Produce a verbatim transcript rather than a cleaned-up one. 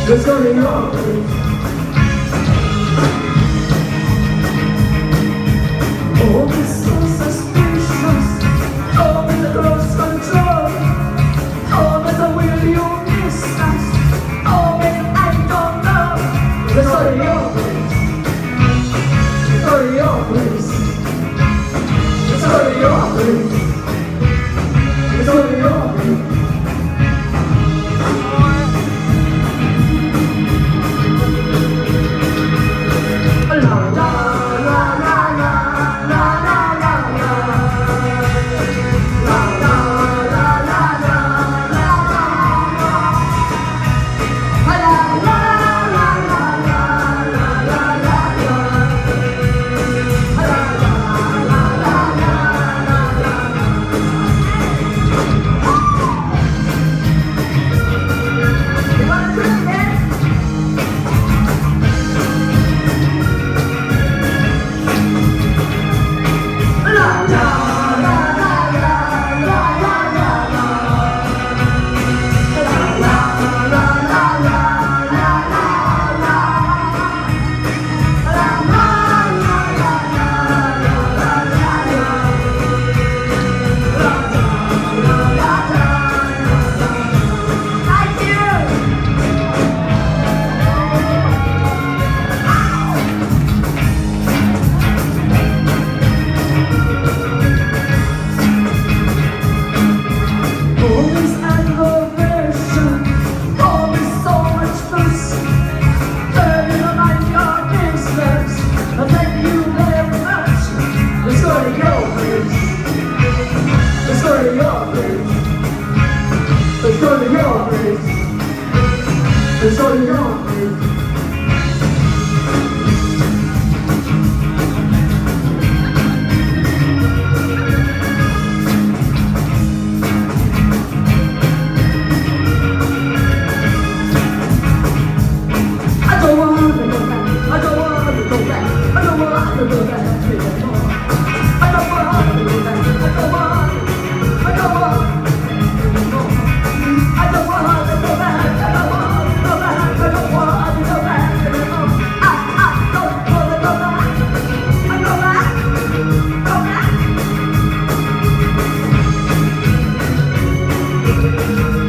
It's gonna be wrong. Oh, it's so suspicious. Oh, with the close control. Oh, with the will you distance. Oh, with I don't know. It's gonna be your place. It's gonna be your place. It's gonna be your place. It's gonna be your place. Let's go to your place. Let's go to your place. I don't want to go back. I don't want to go back. I don't want to go back anymore. I don't want to go back. I don't want. I don't want. I don't want to go back, I don't want to go back, I don't want to go back anymore. I, I don't want to go back, I go back, go back.